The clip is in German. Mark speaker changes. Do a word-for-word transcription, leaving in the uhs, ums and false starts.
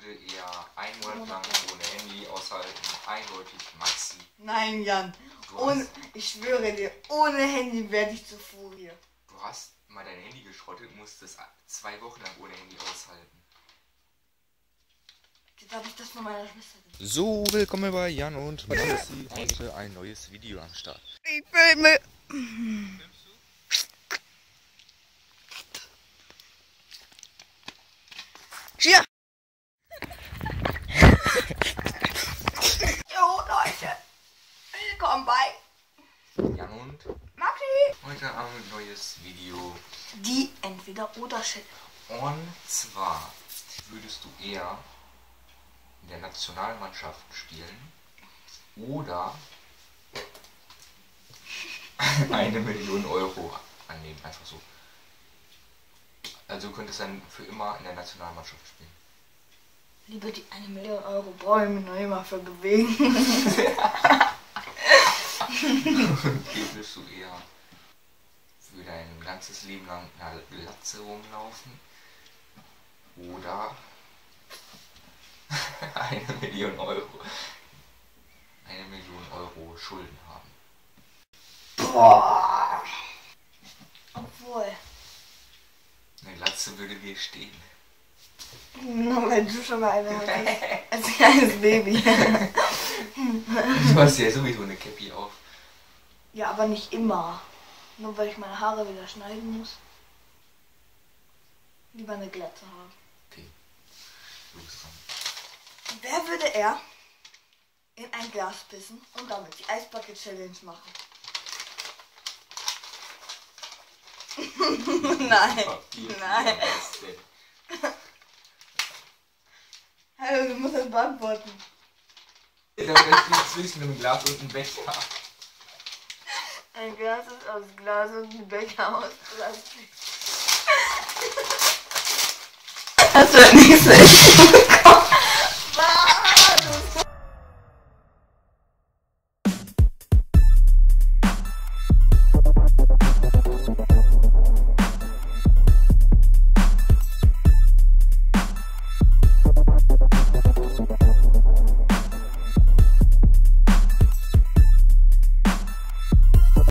Speaker 1: würde eher einen Monat lang ohne Handy aushalten. Eindeutig Maxi.
Speaker 2: Nein, Jan.
Speaker 1: Du
Speaker 2: Ohne,
Speaker 1: hast,
Speaker 2: ich schwöre dir, ohne Handy werde ich zu Furie.
Speaker 1: du hast mal dein Handy geschrottet und musstest zwei Wochen lang ohne Handy aushalten.
Speaker 2: Jetzt habe ich das von meiner Schwester gesehen.
Speaker 1: So, willkommen bei Jan und Maxi. Heute ein neues Video am Start.
Speaker 2: Ich filme. Hier. Jo, Leute. Willkommen bei
Speaker 1: Jan und
Speaker 2: Maxi.
Speaker 1: heute ein neues Video.
Speaker 2: Die Entweder-Oder-Shit.
Speaker 1: Und zwar würdest du eher in der Nationalmannschaft spielen oder eine Million Euro annehmen, einfach so. Also du könntest dann für immer in der Nationalmannschaft spielen.
Speaker 2: Lieber die eine Million Euro brauche ich mich noch immer für bewegen.
Speaker 1: Okay, willst du eher für dein ganzes Leben lang in einer Glatze rumlaufen oder eine Million Euro, eine Million Euro Schulden haben?
Speaker 2: Boah. Obwohl.
Speaker 1: Eine Glatze würde dir stehen.
Speaker 2: Nur weil du schon mal eine hattest. Als kleines Baby.
Speaker 1: Du hast ja sowieso eine Cappy auf.
Speaker 2: Ja, aber nicht immer. Nur weil ich meine Haare wieder schneiden muss. Lieber eine Glatze haben.
Speaker 1: Okay, du bist dran.
Speaker 2: Wer würde er in ein Glas pissen und damit die Eisbucket Challenge machen? Nein.
Speaker 1: Papier,
Speaker 2: Nein.
Speaker 1: was denn?
Speaker 2: Hallo, du musst das beantworten.
Speaker 1: Da ist zwischen einem Glas und einem Becher.
Speaker 2: Ein Glas ist aus Glas und ein Becher aus Plastik. Das wird nicht schlecht.